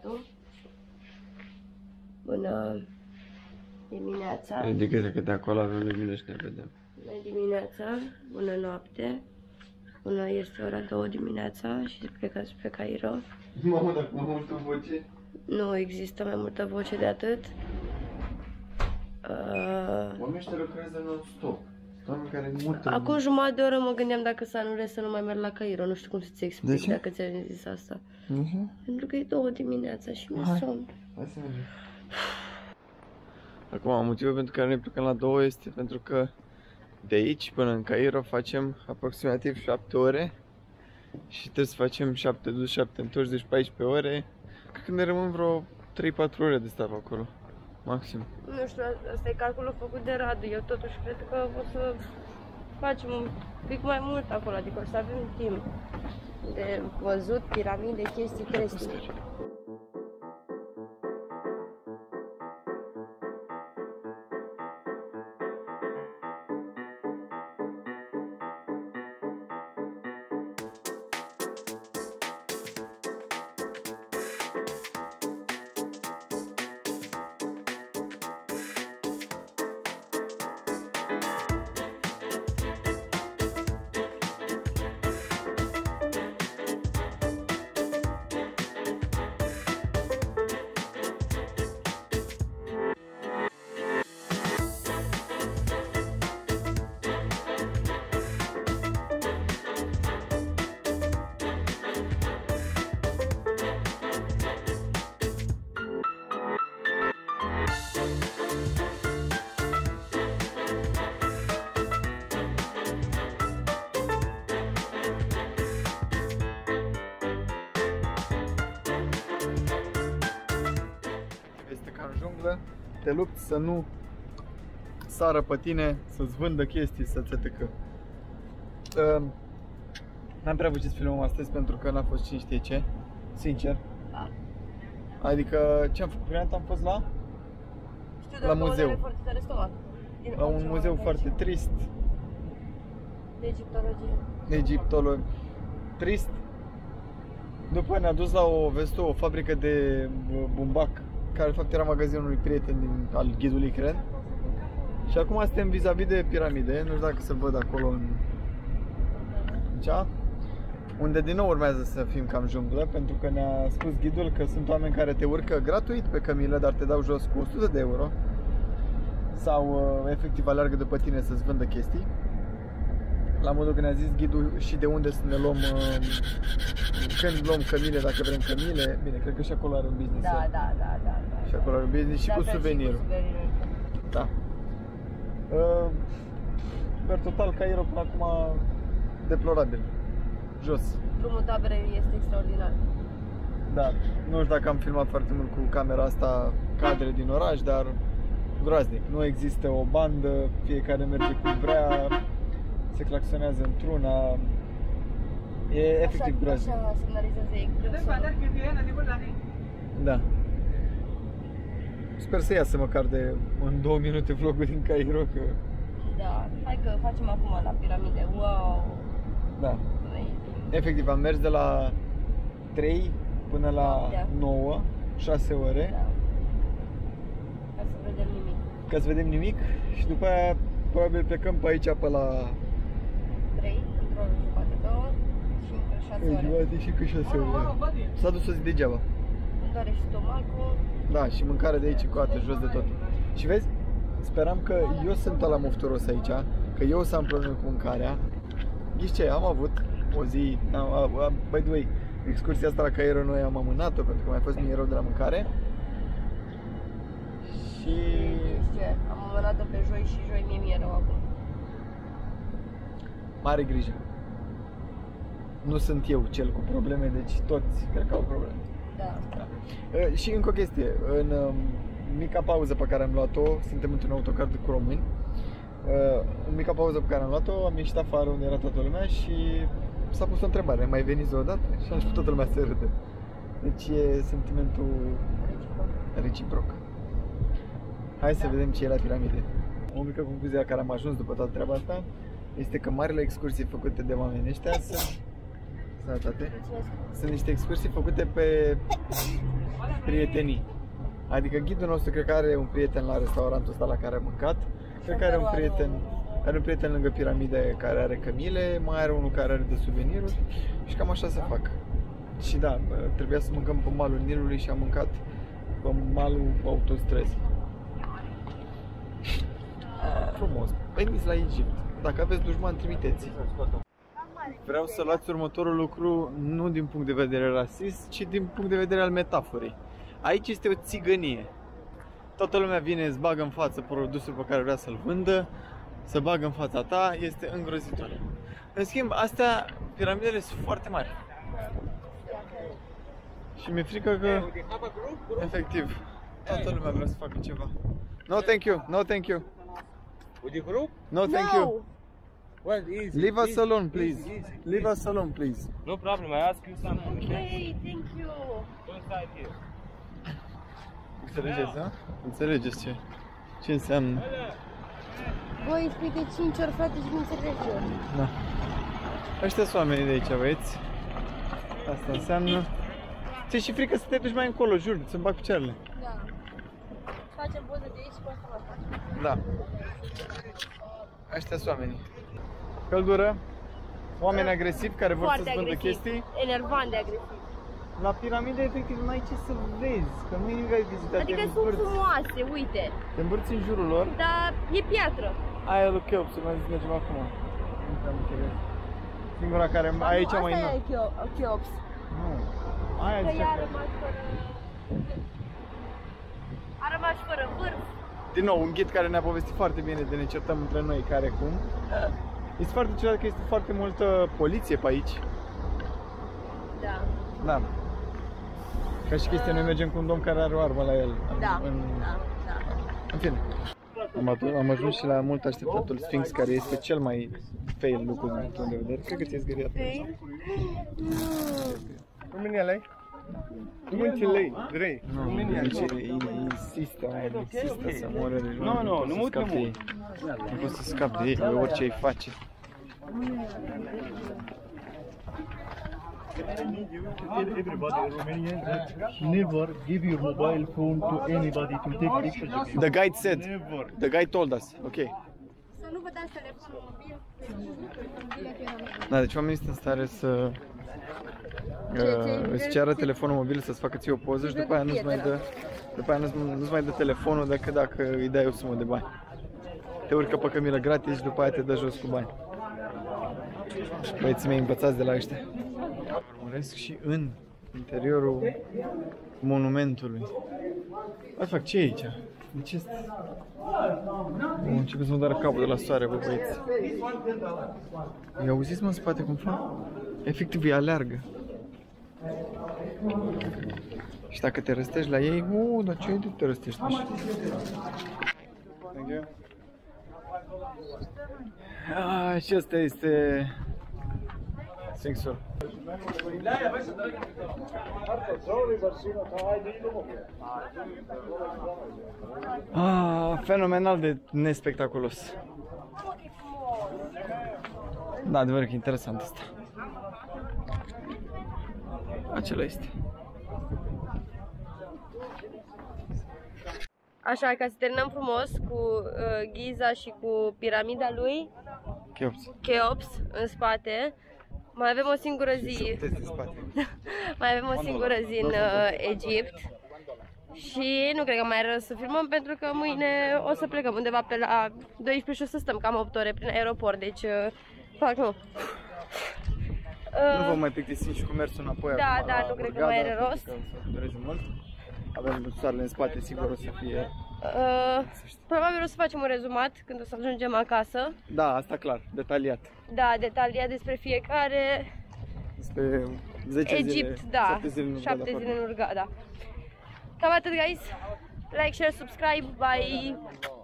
Radu. Bună dimineața. Ridică-te că de acolo avem lumină și ne vedem. Bună dimineața, bună noapte. Bună, este ora 2 dimineața și plecăm spre Cairo. Mamă, dacă mai multă voce? Nu există mai multă voce de atât. Oamenii ăștia lucrează non-stop. Oameni care mută. Acum jumătate de oră mă gândeam dacă să anulez să nu mai merg la Cairo. Nu știu cum să-ți explic. De ce? Dacă ți-am zis asta. Pentru că e 2 dimineața și mi-e somn. Hai să mergem. Acum, motivul pentru care ne plecăm la 2 este pentru că de aici până în Cairo facem aproximativ 7 ore și trebuie să facem 7 dus, 7 întors, deci 14 ore. Cred că ne rămân vreo 3-4 ore de stat acolo, maxim. Nu știu, asta e calculul făcut de Radu. Eu totuși cred că o să facem un pic mai mult acolo, adică o să avem timp de văzut, piramide, chestii. Te lupți să nu sară pe tine, să-ți vândă chestii, să-ți etc. N-am prea avut ce să filmăm astăzi pentru că n-a fost cine știe ce, sincer. Adică ce am făcut? Prima dată am fost la muzeu. La un muzeu foarte trist. De egiptologie. Egiptologie. Trist. După ne-a dus la o fabrică de bumbac, care de fapt era magazinul unui prieten al ghidului, cred. Și acum suntem vis-a-vis de piramide, nu știu dacă se văd acolo în cea, unde din nou urmează să fim cam junglă, pentru că ne-a spus ghidul că sunt oameni care te urcă gratuit pe cămilă, dar te dau jos cu 100 de euro sau efectiv aleargă după tine să-ți vândă chestii. La modul că ne-a zis ghidul și de unde să ne luăm, când luăm cămile, dacă vrem cămile. Bine, cred că și acolo are un business. Da. Și acolo are un business și cu suvenirul. Da. Per total, Cairo până acum deplorabil. Jos. Drumul taberei este extraordinar. Da, nu știu dacă am filmat foarte mult cu camera asta cadre din oraș, dar groaznic. Nu există o bandă, fiecare merge cum vrea. Se claxonează într-una. E efectiv groaznic. Așa semnalizează Exodus. Da. Sper să iasă măcar de în 2 minute vlogul din Cairo, că... Da, hai că facem acum la piramide. Wow. Da. Efectiv am mers de la 3 până la 9, 6 ore. Da. Ca să vedem nimic. Ca să vedem nimic și după aia probabil plecăm pe aici pe la 3, într-o oră jumătate, 2 și încă 6 ore. și încă 6 ore. S-a dus o zi degeaba. Îmi doare și stomacul. Da, și mâncare de aici coată, jos de tot. Și vezi, speram că eu sunt ala mofturos aici, că eu o să am probleme cu mâncarea. Ghiși ce, am avut o zi, by the way, excursia asta la Cairo noi am amânat-o pentru că mai fost mie rău de la mâncare. Și... ce, am amânat-o pe joi și joi mi-e rău acum. Mare grijă. Nu sunt eu cel cu probleme, deci toți cred că au probleme. Da. Și încă o chestie, în mica pauză pe care am luat-o, suntem într-un autocar cu români. În mica pauză pe care am luat-o, am ieșit afară unde era toată lumea și s-a pus o întrebare, mai veniți o dată? Și am început toată lumea să râde. Deci e sentimentul reciproc. Hai să vedem ce e la piramide. O mică concluzie la care am ajuns după toată treaba asta este că marile excursii făcute de oamenii ăștia sunt... Sănătate! Sunt niște excursii făcute pe prietenii. Adică ghidul nostru cred că are un prieten la restaurantul ăsta la care a mâncat, cred că are un prieten lângă piramide care are cămile, mai are unul care are de suveniruri și cam așa se fac. Și da, trebuia să mâncăm pe malul Nilului și am mâncat pe malul autostrăzii. Frumos. Veniți la Egipt. Dacă aveți dușmani, trimiteți. Vreau să luați următorul lucru nu din punct de vedere rasist, ci din punct de vedere al metaforei. Aici este o țigănie. Toată lumea vine, îți bagă în față produsul pe care vrea să-l vândă, să bagă în fața ta, este îngrozitor. În schimb, astea, piramidele sunt foarte mari. Și mi-e frică că, efectiv, toată lumea vrea să facă ceva. No, thank you. No, thank you. With the group? No, thank you. Well, easy. Leave us easy, alone, please. easy, easy. Leave us alone, please. No problem, I ask you something. Hey, thank you. Go inside here. Înțelegeți, da? Înțelegeți ce înseamnă. Voi spui de 5 ori, frate, și nu înțelegi eu. Da. Ăștia sunt oamenii de aici, băieți. Asta înseamnă... Ți-e și frică să te duci mai încolo, jur, să-mi bag picioarele. Da. Facem poze de aici și pe asta la faci. Da. Ăștia sunt oamenii. Căldură, oameni agresivi care vor să-ți vândă chestii. Enervant de agresiv. La piramide, efectiv, nu ai ce să vezi, că nu e ai vizitat. Adică sunt frumoase, uite. Te învârți în jurul lor. Dar e piatră. Aia lui Cheops, mi-a zis mergem acum. Nu prea am înțeles. Singura care aici mai asta e Cheops. Nu. Aia Că zicea ea a că... rămas fără... A rămas fără vârf. Din nou, un ghid care ne-a povestit foarte bine de ne certăm între noi care cum. Este foarte ciudat că este foarte multă poliție pe aici. Da. Da. Ca și chestia, noi mergem cu un domn care are o armă la el. Da. În... Da. În fine. Am ajuns și la mult așteptatul Sphinx, care este cel mai fail lucru din punct de vedere. Cred că ți-ai zgâriat. Fail? România, lei? România, lei, drei. România, insistă să moară de Nu, nu mut de mult. Nu poți să scapi de ei, orice îi face. Everybody in Romania that never give your mobile phone to anybody to take pictures of you. The guide said. Never. The guide told us. Ok. Să nu vă dați telefonul mobil. Da, deci oamenii sunt în stare să îți ceară telefonul mobil să-ți facă ție o poză și după aia nu-ți mai dă, nu-ți mai dă telefonul decât dacă îi dai o sumă de bani. Te urcă pe cămilă gratis și după aia te dă jos cu bani. Băieții mei învățați de la ăștia. Urmăresc și în interiorul monumentului. Hai fac, ce e aici? De ce este? Începe să mă doară capul de la soare, bă, băieți. I auziți, mă, în spate cum fac? Efectiv, îi aleargă. Și dacă te răstești la ei, dar ce ai de te răstești așa? Thank you. Și asta este Sphinxul. Fenomenal de nespectaculos. Da, adevărat că e interesant asta. Acela este. Așa, ca să terminăm frumos cu Giza și cu piramida lui Cheops în spate. Mai avem o singură zi. Mai avem o singură zi în Egipt. Și nu cred că mai are rost să filmăm pentru că mâine o să plecăm undeva pe la 12 și o să stăm cam 8 ore prin aeroport, deci fac nu. Nu vom mai plictisim și cu mersul înapoi. Da, acum, da, nu cred că mai are rost. O să dureze mult. Avem soarele în spate, sigur o să fie... Probabil o să facem un rezumat când o să ajungem acasă. Da, asta clar, detaliat. Da, detaliat despre fiecare. Despre 10 Egipt, zile, da, 7 zile în Hurghada. Cam atât, guys. Like, share, subscribe, bye!